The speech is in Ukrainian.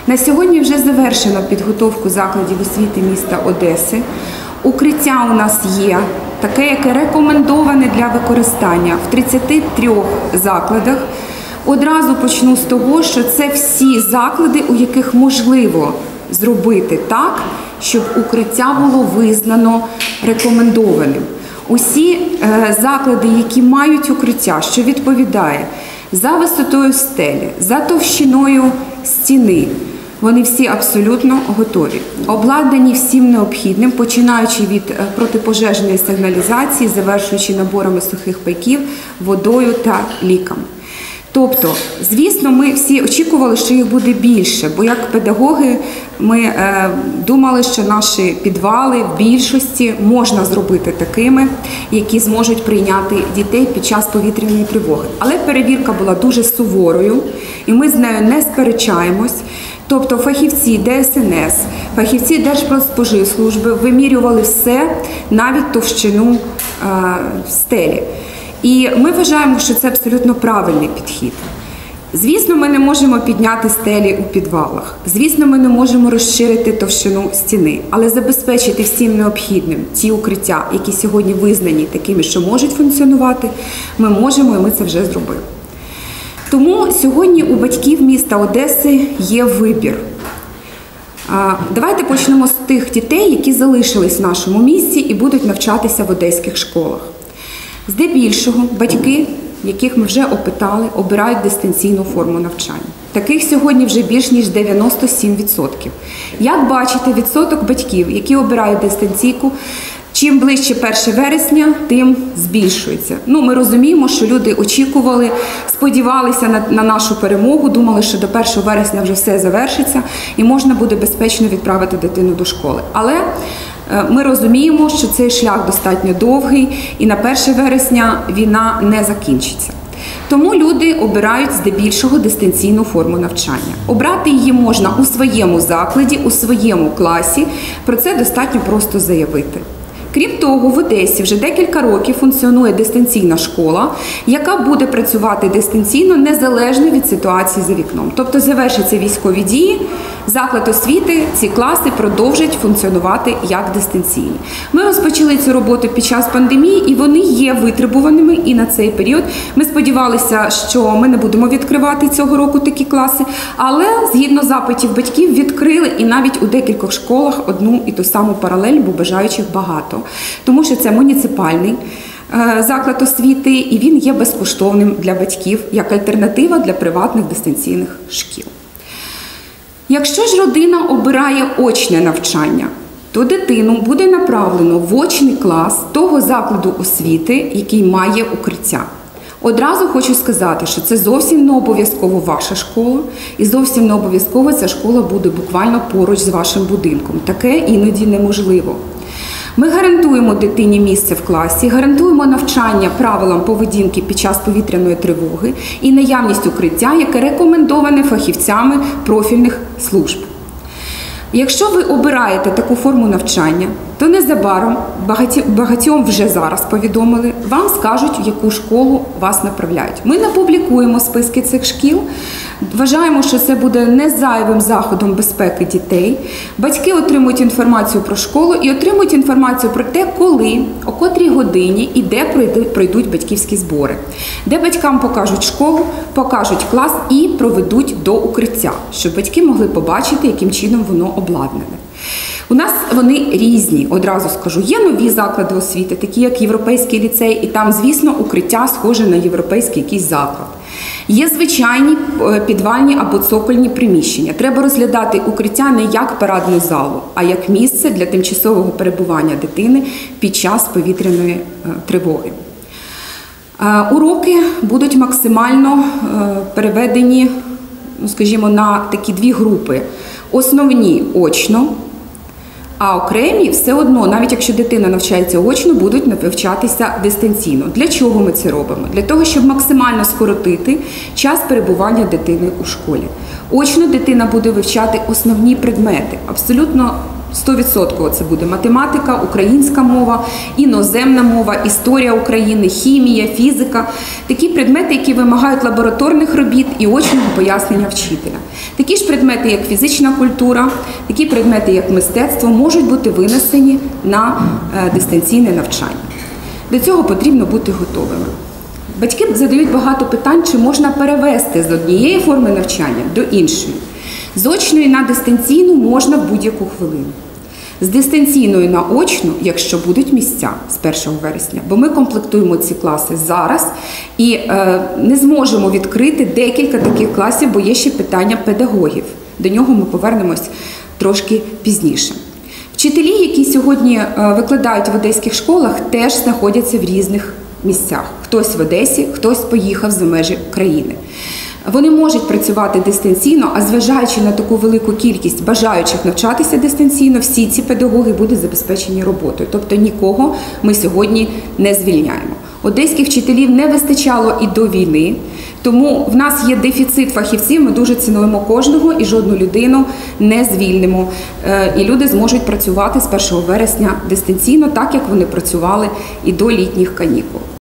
На сьогодні вже завершено підготовку закладів освіти міста Одеси. Укриття у нас є, таке, яке рекомендоване для використання в 33 закладах. Одразу почну з того, що це всі заклади, у яких можливо зробити так, щоб укриття було визнано рекомендованим. Усі заклади, які мають укриття, що відповідає за висотою стелі, за товщиною стіни, вони всі абсолютно готові. Обладнані всім необхідним, починаючи від протипожежної сигналізації, завершуючи наборами сухих пайків, водою та ліками. Тобто, звісно, ми всі очікували, що їх буде більше, бо як педагоги ми думали, що наші підвали в більшості можна зробити такими, які зможуть прийняти дітей під час повітряної тривоги. Але перевірка була дуже суворою, і ми з нею не сперечаємось. Тобто фахівці ДСНС, фахівці Держпродспоживслужби вимірювали все, навіть товщину стелі. І ми вважаємо, що це абсолютно правильний підхід. Звісно, ми не можемо підняти стелі у підвалах. Звісно, ми не можемо розширити товщину стіни. Але забезпечити всім необхідним ті укриття, які сьогодні визнані такими, що можуть функціонувати, ми можемо, і ми це вже зробили. Тому сьогодні у батьків міста Одеси є вибір. Давайте почнемо з тих дітей, які залишились в нашому місті і будуть навчатися в одеських школах. Здебільшого батьки, яких ми вже опитали, обирають дистанційну форму навчання. Таких сьогодні вже більш ніж 97%. Як бачите, відсоток батьків, які обирають дистанційку, чим ближче 1 вересня, тим збільшується. Ми розуміємо, що люди очікували, сподівалися на нашу перемогу, думали, що до 1 вересня вже все завершиться і можна буде безпечно відправити дитину до школи. Але ми розуміємо, що цей шлях достатньо довгий і на 1 вересня війна не закінчиться. Тому люди обирають здебільшого дистанційну форму навчання. Обрати її можна у своєму закладі, у своєму класі. Про це достатньо просто заявити. Крім того, в Одесі вже декілька років функціонує дистанційна школа, яка буде працювати дистанційно незалежно від ситуації за вікном. Тобто завершаться військові дії, заклад освіти, ці класи продовжать функціонувати як дистанційні. Ми розпочали цю роботу під час пандемії, і вони є витребуваними і на цей період. Ми сподівалися, що ми не будемо відкривати цього року такі класи, але згідно запитів батьків відкрили і навіть у декількох школах одну і ту саму паралель, бо бажаючих багато. Тому що це муніципальний заклад освіти, і він є безкоштовним для батьків, як альтернатива для приватних дистанційних шкіл. Якщо ж родина обирає очне навчання, то дитину буде направлено в очний клас того закладу освіти, який має укриття. Одразу хочу сказати, що це зовсім не обов'язково ваша школа, і зовсім не обов'язково ця школа буде буквально поруч з вашим будинком. Таке іноді неможливо. Ми гарантуємо дитині місце в класі, гарантуємо навчання правилам поведінки під час повітряної тривоги і наявність укриття, яке рекомендоване фахівцями профільних служб. Якщо ви обираєте таку форму навчання, то незабаром, багатьом вже зараз повідомили, вам скажуть, в яку школу вас направляють. Ми не публікуємо списки цих шкіл. Вважаємо, що це буде не зайвим заходом безпеки дітей. Батьки отримують інформацію про школу і отримують інформацію про те, коли, о котрій годині і де пройдуть батьківські збори. Де батькам покажуть школу, покажуть клас і проведуть до укриття, щоб батьки могли побачити, яким чином воно обладнане. У нас вони різні, одразу скажу. Є нові заклади освіти, такі як Європейський ліцей, і там, звісно, укриття схоже на європейський якийсь заклад. Є звичайні підвальні або цокольні приміщення. Треба розглядати укриття не як парадну залу, а як місце для тимчасового перебування дитини під час повітряної тривоги. Уроки будуть максимально переведені, скажімо, на такі дві групи. Основні – очно, а окремі все одно, навіть якщо дитина навчається очно, будуть навчатися дистанційно. Для чого ми це робимо? Для того, щоб максимально скоротити час перебування дитини у школі. Очно дитина буде вивчати основні предмети, абсолютно 100% це буде математика, українська мова, іноземна мова, історія України, хімія, фізика. Такі предмети, які вимагають лабораторних робіт і очного пояснення вчителя. Такі ж предмети, як фізична культура, такі предмети, як мистецтво, можуть бути винесені на дистанційне навчання. До цього потрібно бути готовими. Батьки задають багато питань, чи можна перевести з однієї форми навчання до іншої. З очної на дистанційну можна в будь-яку хвилину. З дистанційної на очну, якщо будуть місця з 1 вересня, бо ми комплектуємо ці класи зараз і не зможемо відкрити декілька таких класів, бо є ще питання педагогів. До нього ми повернемось трошки пізніше. Вчителі, які сьогодні викладають в одеських школах, теж знаходяться в різних місцях. Хтось в Одесі, хтось поїхав за межі країни. Вони можуть працювати дистанційно, а зважаючи на таку велику кількість бажаючих навчатися дистанційно, всі ці педагоги будуть забезпечені роботою. Тобто нікого ми сьогодні не звільняємо. Одеських вчителів не вистачало і до війни, тому в нас є дефіцит фахівців, ми дуже цінуємо кожного і жодну людину не звільнимо. І люди зможуть працювати з 1 вересня дистанційно, так як вони працювали і до літніх канікул.